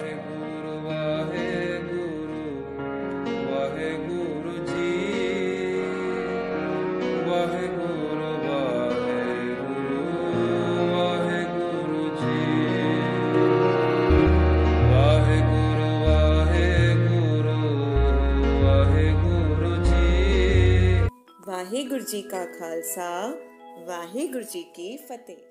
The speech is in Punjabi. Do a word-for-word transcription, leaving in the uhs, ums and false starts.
ਵਾਹਿਗੁਰੂ ਵਾਹਿਗੁਰੂ ਵਾਹਿਗੁਰੂ ਜੀ। ਵਾਹਿਗੁਰੂ ਵਾਹਿਗੁਰੂ ਵਾਹਿਗੁਰੂ ਜੀ। ਵਾਹਿਗੁਰੂ ਵਾਹਿਗੁਰੂ ਵਾਹਿਗੁਰੂ ਜੀ। ਵਾਹਿਗੁਰੂ ਜੀ ਕਾ ਖਾਲਸਾ, ਵਾਹਿਗੁਰੂ ਜੀ ਕੀ ਫਤਿਹ।